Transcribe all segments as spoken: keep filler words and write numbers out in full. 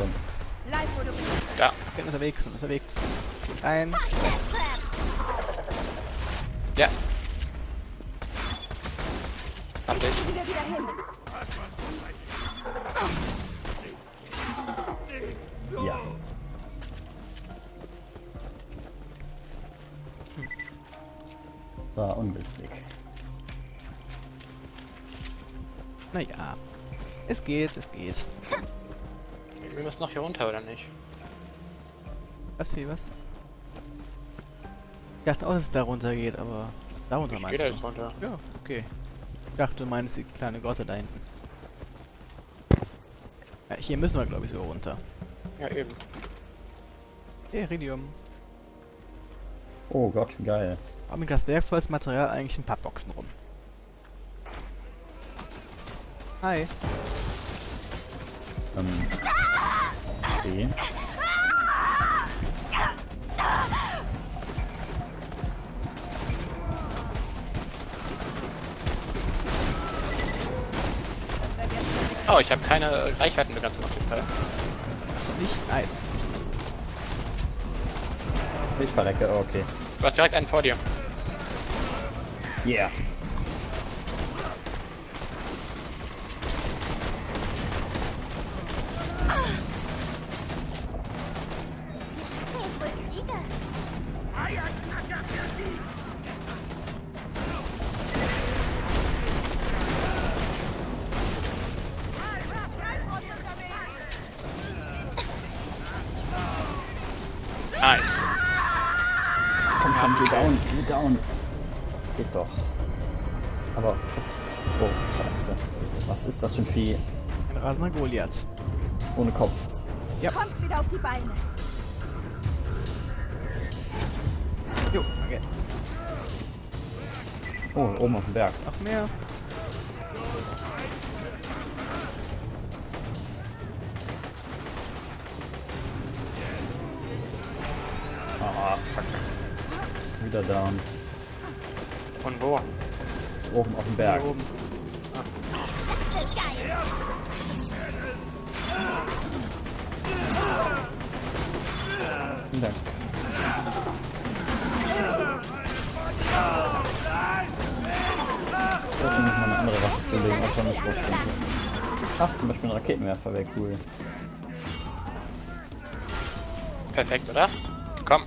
schon. Bleib, wo du bist. Ja. Bin unterwegs, bin unterwegs. Ein. Ja. Hab dich. Wieder, wieder hin. Ja. War ungünstig. Naja. Es geht, es geht. Wir müssen noch hier runter, oder nicht? Was wie was? Ich dachte auch, dass es da runter geht, aber da runter Ich meinst geh da du? jetzt runter. Ja, okay. Ich dachte, du meinst die kleine Grotte da hinten. Ja, hier müssen wir, glaube ich, so runter. Ja, eben. Iridium. Oh Gott, wie geil. Haben das wertvolles Material eigentlich in Pappboxen rum? Hi. Ähm. Okay. Oh, ich habe keine Reichweitenbegrenzung auf dem Fall. Nicht nice. Ich verrecke, oh, okay. Du hast direkt einen vor dir. Yeah. Nice. Komm schon, geh down, geh down. Geht doch. Aber. Oh, scheiße. Was ist das für ein Vieh? Ein rasender Goliath. Ohne Kopf. Ja. Kommst wieder auf die Beine. Jo, okay. Oh, oben auf dem Berg. Noch mehr. Ah, fuck. Wieder down. Von wo? Oben auf dem Berg. Hier oben. Vielen Dank. Ich wollte noch mal eine andere Waffe zulegen, außer eine Schrotflinte. Ach, zum Beispiel ein Raketenwerfer wäre cool. Perfekt, oder? Komm.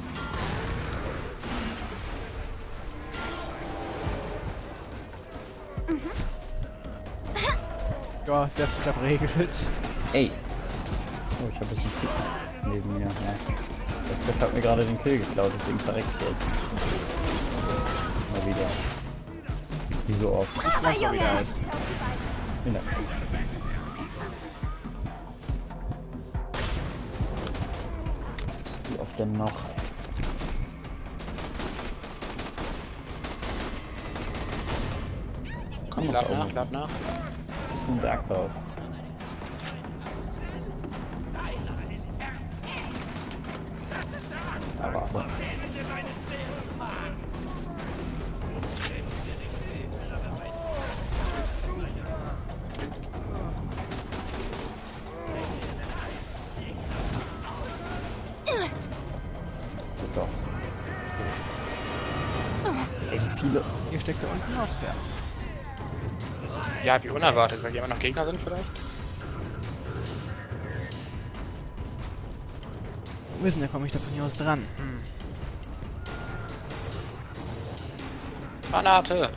Ja, der Setup regelt. Ey! Oh, ich habe ein bisschen Kick neben mir. Ja. Das Bett hat mir gerade den Kill geklaut, deswegen verrecke ich jetzt. Mal wieder. Wie so oft. Ich mag mal wieder Eis. Vielen Dank. Wie oft denn noch? Komm Ich noch lad da nach, oben. lad nach. Ist ein Berg drauf. Ja, warte. Geht doch. Ey, wie viele. Hier steckt er unten noch, ja. Ja, wie unerwartet, weil die immer noch Gegner sind vielleicht. Wissen, da komme ich da von hier aus dran. Hm. Granate!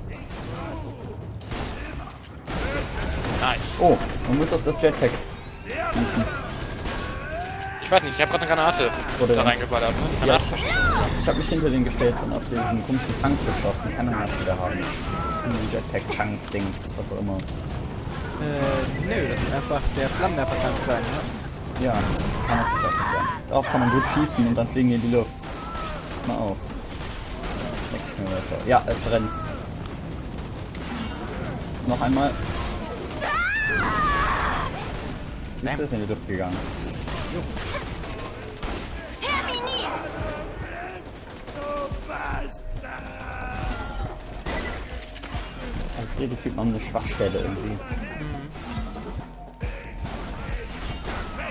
Nice. Oh, man muss auf das Jetpack schießen. Ich weiß nicht, ich habe gerade eine Granate Oder- da reingeballert. Ne? Ja, Granate. ich habe mich hinter den gestellt und auf diesen komischen Tank geschossen. Keine Ahnung, was die da haben. Ein Jetpack-Tank-Dings, was auch immer. Äh, nö, das ist einfach der Flammenwerfer kann es sein, ne? Ja, das kann natürlich auch gut sein. Darauf kann man gut schießen und dann fliegen die in die Luft. Mal auf. Leck ich mir jetzt auf. Ja, es brennt. Jetzt noch einmal. Siehst du, ist in die Luft gegangen. Terminiert! Ich sehe, die Typen haben eine Schwachstelle irgendwie.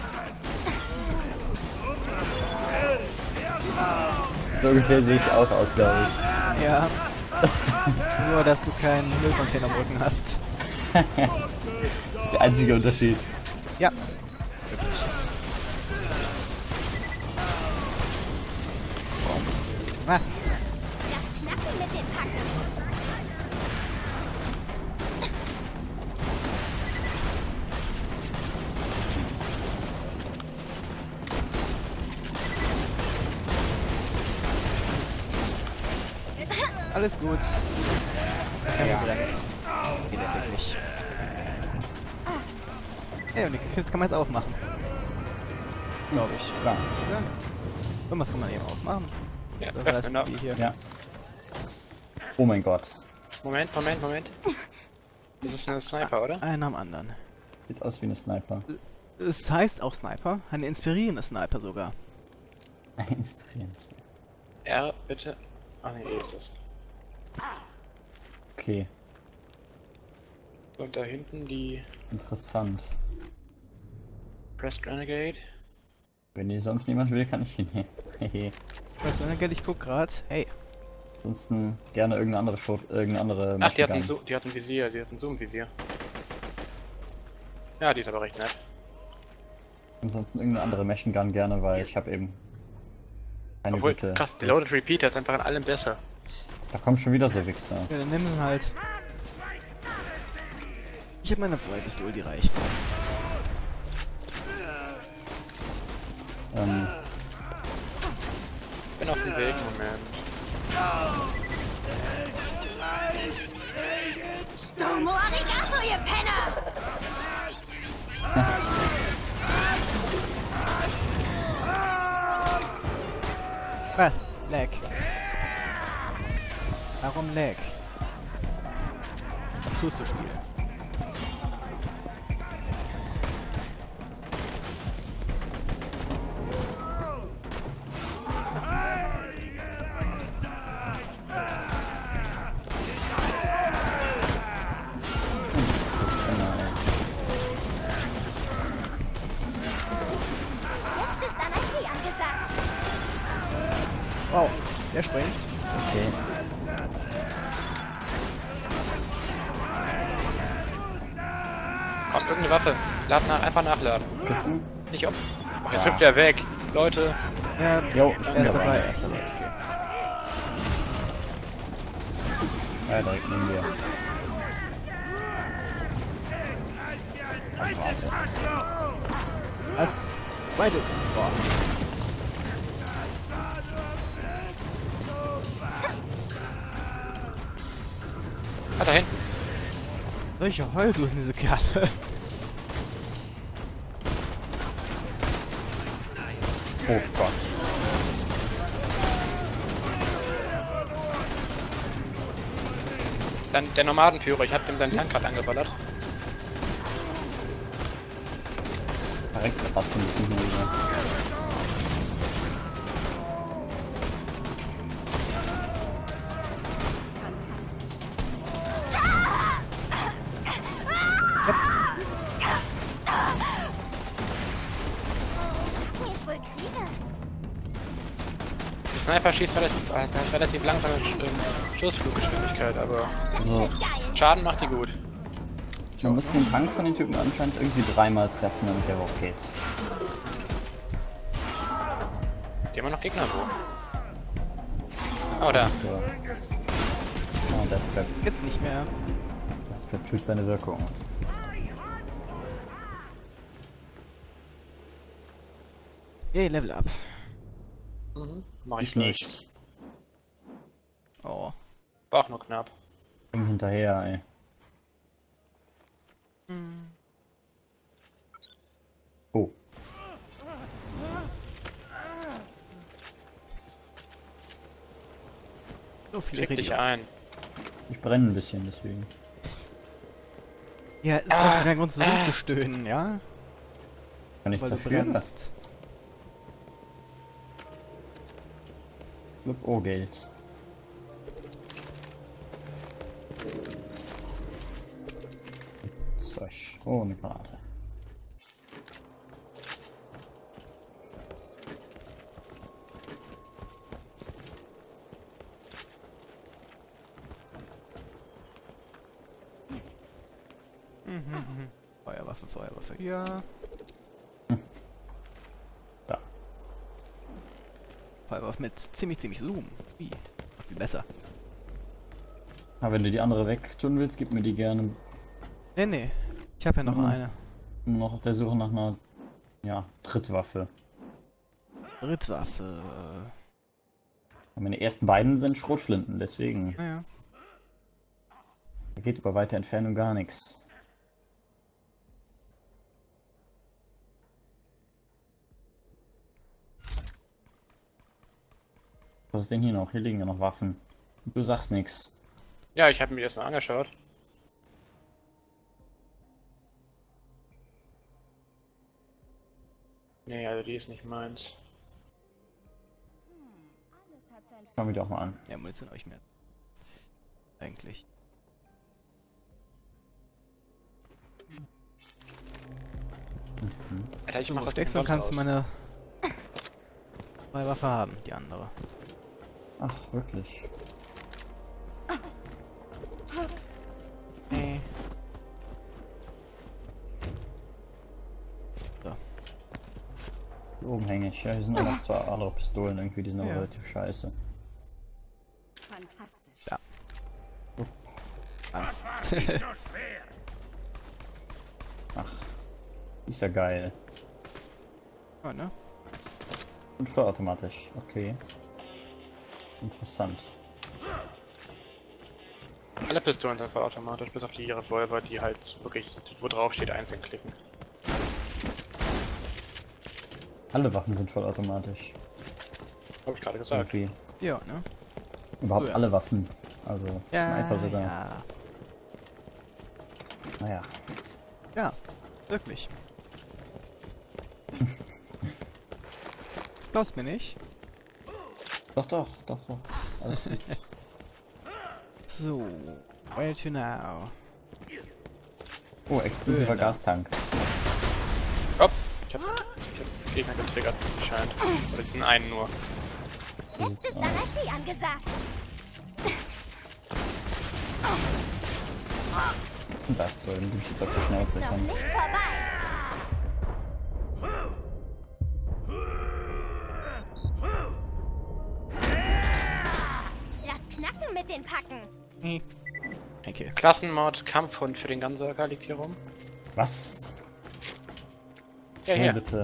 So ungefähr sehe ich auch aus, glaube ich. Ja. Nur, dass du keinen Müllcontainer am Rücken hast. Das ist der einzige Unterschied. Ja. Gott. Was? Das Knacken mit den Packen. Alles gut. Ja, brennt. Geht endlich. Hey, und die Kiste kann man jetzt aufmachen. Glaube ich. Klar. Ja. Irgendwas kann man eben aufmachen. Ja, Das öffnen heißt, wir. die hier. Ja. Oh mein Gott. Moment, Moment, Moment. Das ist eine Sniper, oder? Einer am anderen. Sieht aus wie eine Sniper. Es heißt auch Sniper. Eine inspirierende Sniper sogar. Ein inspirierendes Sniper. R, bitte. Ah ne, E ist das. Okay, Und da hinten die interessant. Pressed Renegade. Wenn die sonst niemand will, kann ich ihn nehmen. Hehe. Was, Renegade, ich guck grad. Hey. Ansonsten gerne irgendeine andere Shot, irgendeine andere Ach, die hatten, Machine Gun. so, die hatten Visier, die hatten Zoom-Visier. Ja, die ist aber recht nett. Ansonsten irgendeine andere Machine Gun gerne, weil ich habe eben keine Obwohl, gute... krass, die Loaded Repeater ist einfach an allem besser. Da kommen schon wieder so Wichser. Ja, dann nimm ihn halt. Ich hab meine Feuerpistole, die reicht. Ähm, Bin auf dem Weg, Moment. Domo arigato, ihr Penner! Ah, Lag. Warum Lag? Was tust du, Spiel? Jetzt ist Anarchie angesagt. Wow, der springt. okay. Kommt irgendeine Waffe. Lad nach, einfach nachladen. Küssen? Nicht ob. Ach, jetzt hüpft er weg. Leute. Ja, Jo, ich er bin ist dabei, dabei. er ist dabei. Okay. Ja, direkt neben dir. Ach, warte. Was? Zweites. Boah. Ah, da hinten. Solche Heuldusen, diese Kerle. Oh Gott. Dann der Nomadenführer. Ich hab dem seinen Tank gerade angeballert. Direkt gerade so ein bisschen hier wieder. Zählt wohl Kriege. Die Sniper schießt relativ, äh, hat relativ langsame ähm, Schussfluggeschwindigkeit, aber So, Geil. Schaden macht die gut. man muss den Tank von den Typen anscheinend irgendwie dreimal treffen, damit der hoch geht. Die haben wir noch Gegner wo. Oh, da. So. Oh, Death Trap. Jetzt nicht mehr. Death Trap tut seine Wirkung. Yay, Level up. Mhm. Mach ich Ich nicht. nicht. Oh. War auch nur knapp. Komm hinterher, ey. Oh. So viele Schick dich Rede. ein. Ich brenne ein bisschen, deswegen. Ja, es ist ah, kein Grund so rumzustöhnen, ja? Kann nichts Weil du dafür. brennst. Glück, oh, Geld. Zeug. Oh, eine Granate. Feuerwaffe, Feuerwaffe, ja. Da. Feuerwaffe mit ziemlich, ziemlich Zoom. Wie? Viel besser. Aber wenn du die andere wegtun willst, gib mir die gerne. Nee, nee. Ich habe ja noch Mhm. eine. Ich bin noch auf der Suche nach einer, ja, Trittwaffe. Rittwaffe. Und meine ersten beiden sind Schrotflinten, deswegen. Naja. Da geht über weite Entfernung gar nichts. Was ist denn hier noch? Hier liegen ja noch Waffen. Du sagst nichts. Ja, ich habe mir das mal angeschaut. Nee, also die ist nicht meins. Schauen wir die auch mal an. Ja, Munition habe ich mehr. Eigentlich. Alter, ich Du mach was steckst denn und sonst kannst du aus? meine Feuerwaffe haben, die andere. Ach, wirklich. Nee. So. Hier oben hänge ich. Ja, hier sind auch noch zwei andere Pistolen irgendwie, die sind aber Ja. relativ scheiße. Fantastisch. Ja. Ach, ist ja geil. Oh, ne? Und vollautomatisch. Okay. Interessant. Alle Pistolen sind vollautomatisch, bis auf die Revolver, die halt wirklich, wo drauf steht, einzeln klicken. Alle Waffen sind vollautomatisch. Hab ich gerade gesagt. Irgendwie. Ja, ne? Überhaupt Cool. alle Waffen. Also Sniper sogar. Ja. Naja. Ja, wirklich. Glaubst mir nicht? Doch, doch, doch, doch. Alles gut. So, where to now? Oh, explosiver Höhlen da. Gastank. Hopp! Ich hab, ich hab Gegner getriggert, scheint. Oder den einen nur. Wie Jetzt sieht's ist aus? Anarchie angesagt. Das soll ihm jetzt auf die Schnauze Noch kommen. nicht vorbei. Lass knacken mit den Packen. Hm. Danke. Klassenmod, Kampfhund für den Gunzerker liegt hier rum. Was? Ja, Nee, hier. bitte.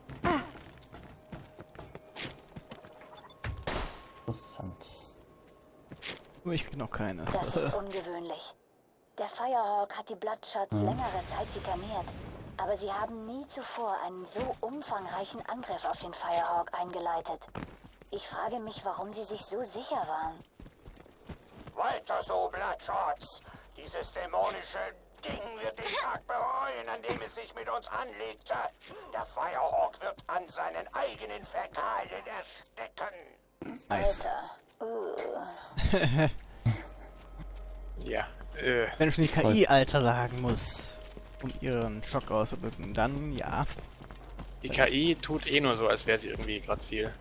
Interessant. Nur ich krieg noch keine. Das ist ungewöhnlich. Der Firehawk hat die Bloodshots längere Zeit schikaniert, aber sie haben nie zuvor einen so umfangreichen Angriff auf den Firehawk eingeleitet. Ich frage mich, warum sie sich so sicher waren. Weiter so, Bloodshots. Dieses dämonische Ding wird den Tag bereuen, an dem es sich mit uns anlegte. Der Firehawk wird an seinen eigenen Fäkalien ersticken. Alter, uh. Ja. Äh. Wenn ich schon die K I Alter sagen muss, um ihren Schock auszudrücken, dann ja. Die K I tut eh nur so, als wäre sie irgendwie gerade Ziel.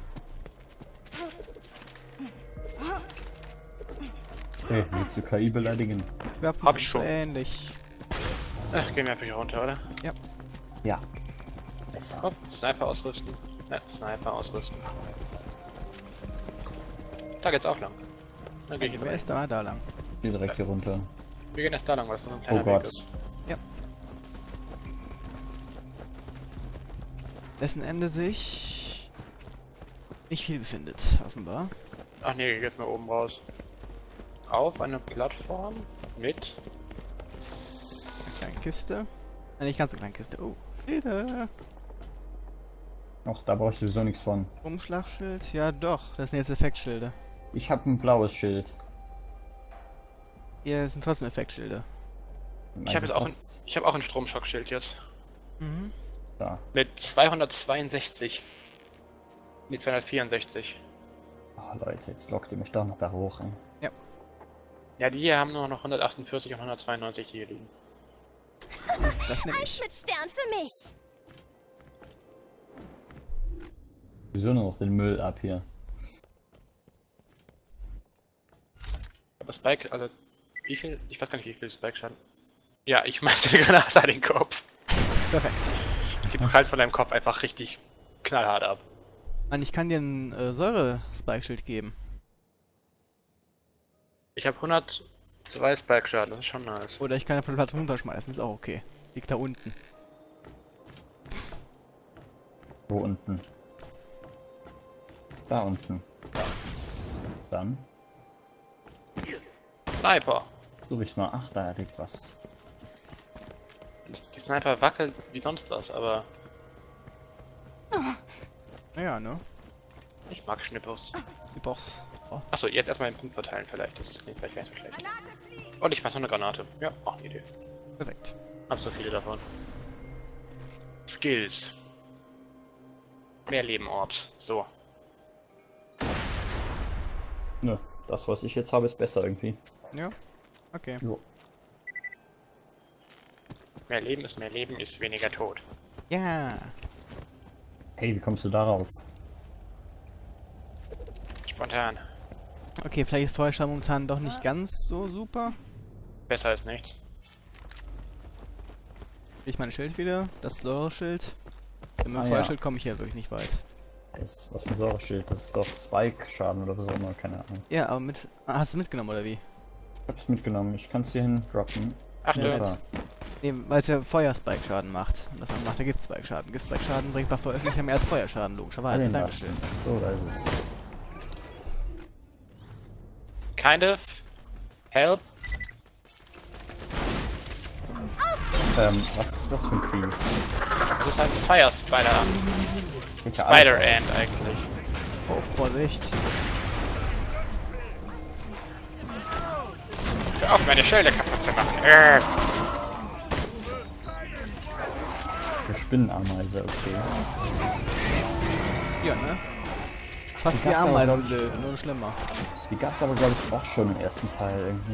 Hey, willst du K I beleidigen? Waffen Hab ich sind schon. so ähnlich. Ach, gehen wir einfach hier runter, oder? Ja. Ja. Besser. Hopp, Sniper ausrüsten. Ja, Sniper ausrüsten. Da geht's auch lang. Dann geh ich Wer hier ist da? Da lang. Hier direkt hier runter. Wir gehen erst da lang, weil das so ein Oh kleiner Weg Gott. ist. Ja. Dessen Ende sich nicht viel befindet, offenbar. Ach nee, hier geht's mal oben raus. Auf eine Plattform mit. Eine kleine Kiste. Äh, nicht ganz so kleine Kiste. Oh, Schilder. Ach, da brauche ich sowieso nichts von. Umschlagschild? Ja doch, das sind jetzt Effektschilde. Ich habe ein blaues Schild. Hier sind trotzdem Effektschilde. Ich habe jetzt auch ein, ich habe auch ein Stromschockschild jetzt. Mhm. Da. Mit zweihundertzweiundsechzig. Nee, zweihundertvierundsechzig. Oh Leute, jetzt lockt ihr mich doch noch da hoch. Ey. Ja, die hier haben nur noch hundertachtundvierzig und hundertzweiundneunzig hier liegen. Das nehme Eins ich. mit Stern für mich. Wieso nur noch den Müll ab hier? Aber Spike, also wie viel? Ich weiß gar nicht, wie viel Spike schaden. Ja, ich schmeiße die Granate an den Kopf. Perfekt. Sie prallt von deinem Kopf einfach richtig knallhart ab. Mann, ich kann dir ein äh, Säure-Spike-Schild geben. Ich habe hundertzwei Spike-Schaden, das ist schon nice. Oder ich kann ja von der Platte runterschmeißen, ist auch okay. Liegt da unten. Wo unten? Da unten. Da. Dann. Sniper. Suche ich mal. Ach, da liegt was. Die Sniper wackelt wie sonst was, aber Naja, ne? ich mag Schnippers. Die Boss. Oh. Achso, jetzt erstmal den Punkt verteilen vielleicht. Das klingt vielleicht gar nicht so schlecht. Und ich fasse noch eine Granate. Ja, auch eine Idee. Perfekt. Hab so viele davon. Skills. Mehr Leben Orbs. So. Nö, das was ich jetzt habe ist besser irgendwie. Ja. Okay. Jo. Mehr Leben ist mehr Leben, ist weniger Tod. Ja. Hey, wie kommst du darauf? Spontan. Okay, vielleicht ist Feuerschaden momentan doch nicht ganz so super. Besser als nichts. Ich mein Schild wieder, das Säureschild. Mit dem Ah, Feuerschild ja. komme ich ja wirklich nicht weit. Das, was für ein Säureschild? Das ist doch Spike-Schaden oder was auch immer, keine Ahnung. Ja, aber mit. Ah, hast du mitgenommen oder wie? Ich hab's mitgenommen, ich kann es hier hin droppen. Ach Ja, du, Ja, Nee, weil es ja Feuerspike-Schaden macht. Und das andere macht der Gift-Spike-Schaden. Gift-Spike-Schaden bringt bei Veröffentlichung mehr als Feuerschaden, logischerweise. den Dankeschön. das. So, da ist es. kind of. Help. Ähm, was ist das für ein Vieh? Das ist ein Fire Spider. Sieht ja alles Spider aus. Ant eigentlich. Oh, Vorsicht. Hör auf, meine Schilde kaputt zu machen. Äh. Eine Spinnenameise, okay. Ja, ne? Fast Die wie gab's aber, glaub Ameisen, ich- blöd, nur schlimmer. Die gab's aber glaube ich auch schon im ersten Teil irgendwie.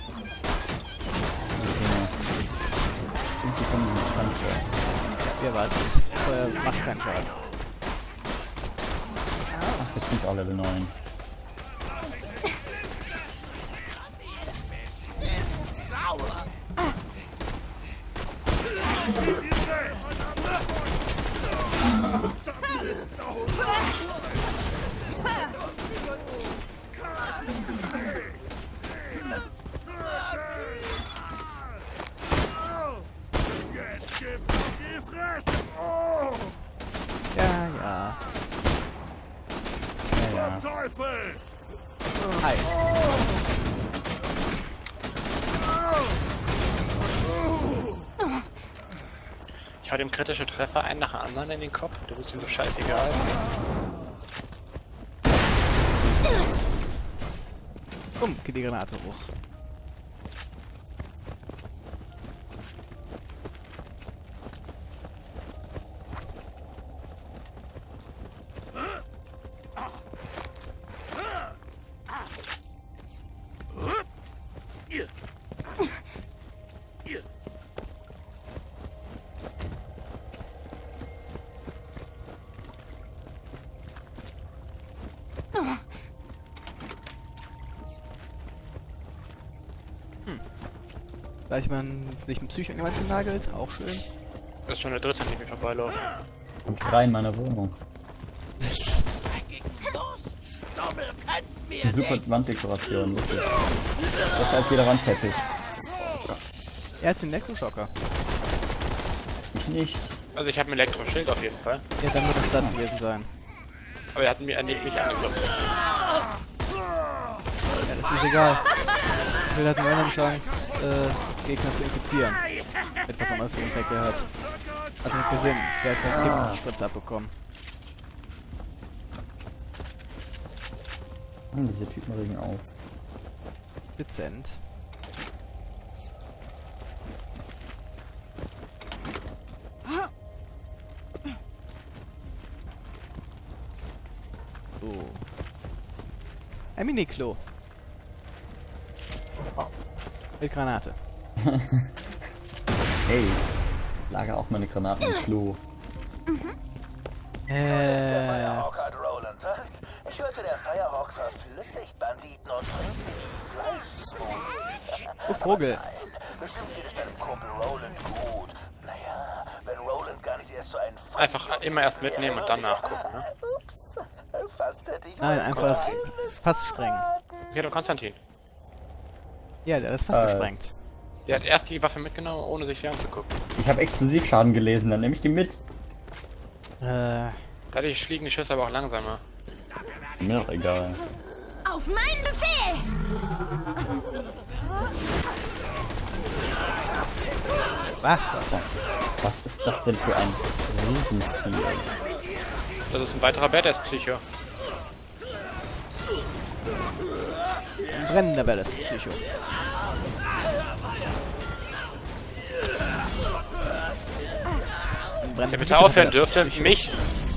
Okay. Irgendwie kommen die nicht bekannt vor. Ihr wartet. Feuer macht keinen Schaden. Ach, jetzt bin ich auch Level neun. Ja, ja. Ja, ja. Hi. Ich hau dem kritische Treffer einen nach dem anderen in den Kopf. Du bist ihm so scheißegal. Bumm, geht die Granate hoch. Da ich man sich mit Psycho an die Wand nagelt, auch schön. Das ist schon der dritte, an dem wir vorbeilaufen. Und drei in meiner Wohnung. Eine super Wanddekoration, wirklich. Besser als jeder Wandteppich. Oh Gott. Er hat den Elektroschocker. Ich nicht. Also ich habe ein Elektroschild auf jeden Fall. Ja, dann wird das das gewesen sein. Aber er hat mir nicht mich angeklopft. Ja, das ist egal. Will hat eine Chance, äh, Gegner zu infizieren. Etwas anderes für den Effekt hat. Also mit Gesinn. Der hat keinen Giftspritze abbekommen. Mann, diese Typen regen auf. Dezent. So. Ein Mini-Klo. Mit Granate. Hey, lager auch meine Granaten im Klo. Der Äh. Firehawk hat Roland, was? Ich hörte, der Firehawk verflüssigt Banditen und bringt sie wie Fleischsmoothies. Oh, Vogel. Nein, Bestimmt geht es deinem Kumpel Roland gut. Naja, wenn Roland gar nicht erst so ein Feind Einfach immer erst mitnehmen und dann nachgucken, ne? Ups, fast hätte ich Nein, mein einfach das Geheimnis Fass sprengen. Hier doch Konstantin. Ja, der ist fast Äh, gesprengt. Der hat erst die Waffe mitgenommen, ohne sich sie anzugucken. Ich habe Explosivschaden gelesen, dann nehme ich die mit. Äh, Dadurch fliegen die Schüsse aber auch langsamer. Mir doch egal. Auf meinen Befehl! was? Was ist das denn für ein Riesenvieh? Das ist ein weiterer Badass-Psycho. Ein brennender Ballast-Psycho. Ein Der bitte aufhören dürfte, mich.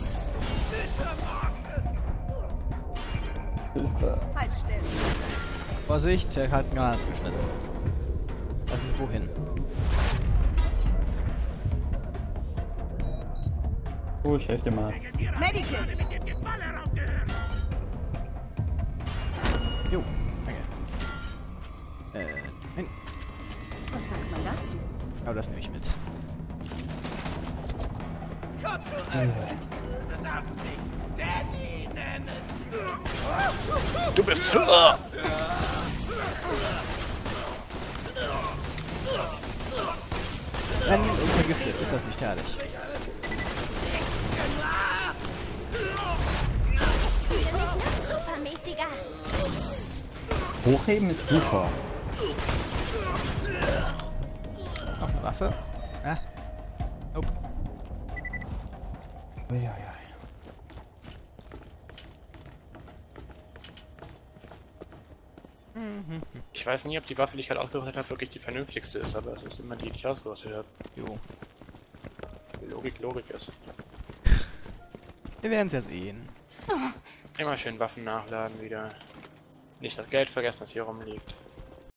Hilfe. Vorsicht, der hat einen Granaten geschmissen. Weiß nicht wohin. Oh, ich helfe dir mal. Jo, danke. Äh, nein. Was sagt man dazu? Aber das nehme ich mit. Du bist. Brennen und vergiftet, ist das nicht herrlich? Für mich noch supermäßiger. Hochheben ist super. Noch eine Waffe? Ah. Nope. Uiuiui. Ich weiß nie, ob die Waffe, die ich gerade ausgerüstet habe, wirklich die vernünftigste ist, aber es ist immer die, die ich ausgerüstet habe. Jo. Logik, Logik ist. Wir werden es ja sehen. Immer schön Waffen nachladen wieder. Nicht das Geld vergessen, das hier rumliegt.